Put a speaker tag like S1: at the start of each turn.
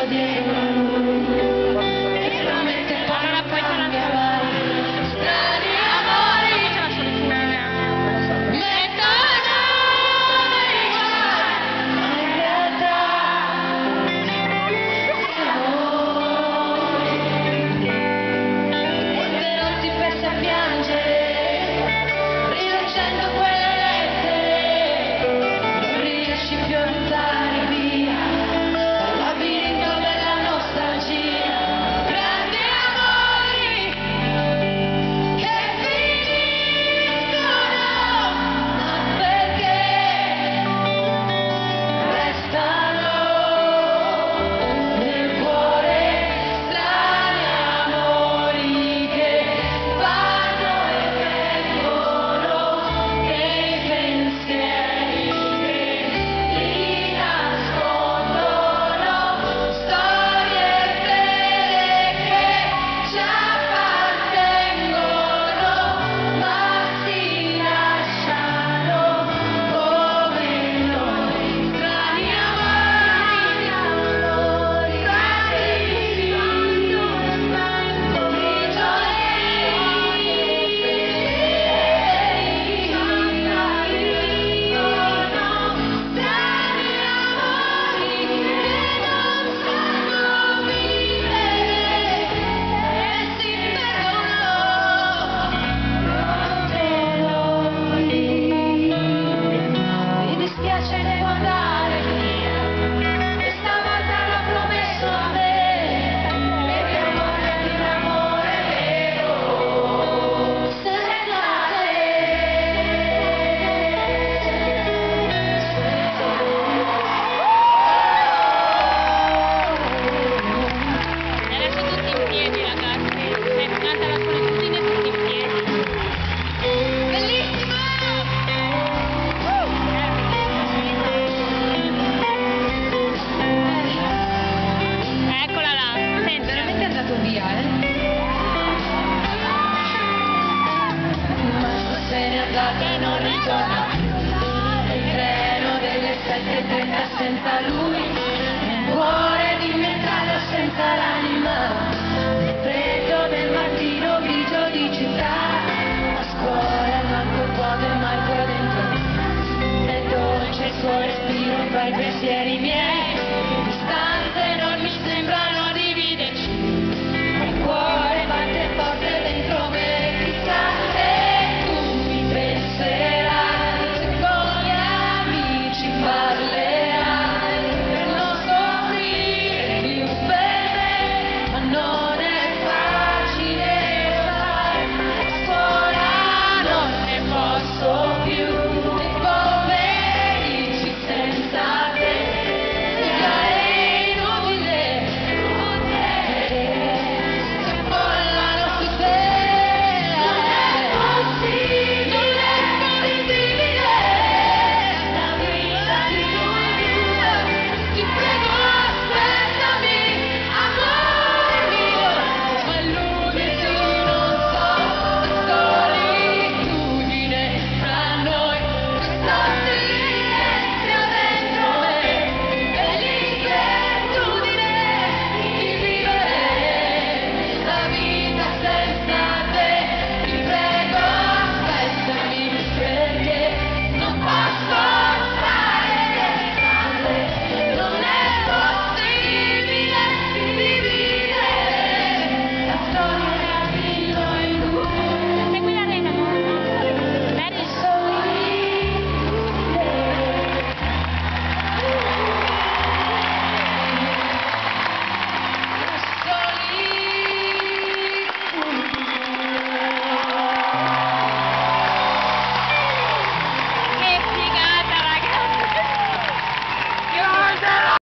S1: dietro lui, e promette poi non cambierai. Strani amori mettono i guai, ma in realtà però ti persi a piangere, rileggendo quelle lettere, non riesci più a andare via dal labirinto della nostalgia. Grandi amori che finiscono, ma perché restano nel cuore. Strani amori che vanno e vengono, che i pensieri che li nascondono, storie vere che ci appartengono, ma si lasciano come noi. Strani amori, mi dispiace, devo andare via. Questa volta l'ho promesso a me, e per voglia di un amore vero, senza te.
S2: E adesso tutti in piedi, ragazzi. È finita la solitudine, tutti in piedi.
S1: Bellissimo!
S2: Eccola là, senti.
S1: Veramente è andato via, ma se n'è andato e non ritorna più. Il treno delle 7:30 senza lui non vuole